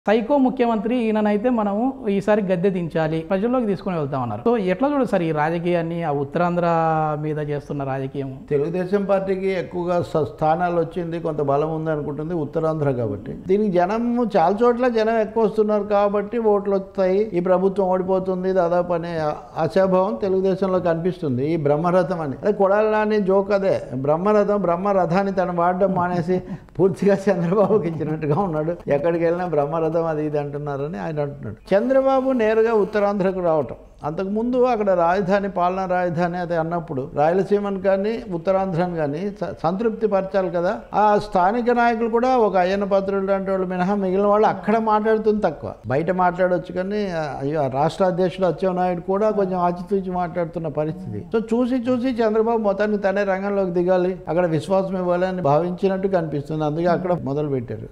Psycho ముఖ్యమంత్రి ఈయననైతే మనము ఈసారి గద్దె దించాలి, ప్రజల్లోకి తీసుకొని వెళ్తామన్నారు. సో ఎట్లా చూడదు సార్ ఈ రాజకీయాన్ని, ఆ ఉత్తరాంధ్ర మీద చేస్తున్న రాజకీయం? తెలుగుదేశం పార్టీకి ఎక్కువగా స్థానాలు వచ్చింది, కొంత బలం ఉంది అనుకుంటుంది ఉత్తరాంధ్ర కాబట్టి. దీనికి జనం చాలా చోట్ల జనం ఎక్కువ వస్తున్నారు కాబట్టి ఓట్లు వస్తాయి, ఈ ప్రభుత్వం ఓడిపోతుంది దాదాపు అనే ఆశాభావం తెలుగుదేశంలో కనిపిస్తుంది. ఈ బ్రహ్మరథం అని అదే కొడాలని జోక్, అదే బ్రహ్మరథం, బ్రహ్మరథాన్ని తను వాడడం మానేసి పూర్తిగా చంద్రబాబుకి ఇచ్చినట్టుగా ఉన్నాడు. ఎక్కడికి వెళ్ళినా బ్రహ్మరథం అది ఇది అంటున్నారని ఆయన అంటున్నాడు. చంద్రబాబు నేరుగా ఉత్తరాంధ్రకు రావటం, అంతకుముందు అక్కడ రాజధాని, పాలనా రాజధాని అది అన్నప్పుడు రాయలసీమను కానీ ఉత్తరాంధ్రను కానీ సంతృప్తి పరచాలి కదా. ఆ స్థానిక నాయకులు కూడా ఒక అయ్యన్న పాత్రుడు లాంటి వాళ్ళు మినహా మిగిలిన వాళ్ళు అక్కడ మాట్లాడుతుంది తక్కువ, బయట మాట్లాడవచ్చు. కానీ రాష్ట్ర అధ్యక్షుడు అచ్చెన్నాయుడు కూడా కొంచెం ఆచితూచి మాట్లాడుతున్న పరిస్థితి. సో చూసి చంద్రబాబు మొత్తానికి తనే రంగంలోకి దిగాలి, అక్కడ విశ్వాసం ఇవ్వాలి అని భావించినట్టు కనిపిస్తుంది. అందుకే అక్కడ మొదలు పెట్టారు.